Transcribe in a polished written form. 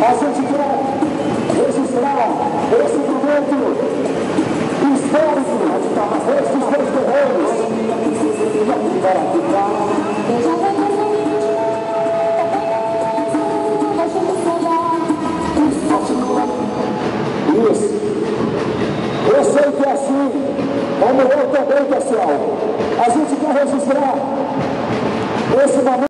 A gente quer registrar esse momento histórico desses dois guerreiros. Isso. Eu sei que é assim, como eu também, pessoal. A gente quer registrar esse momento.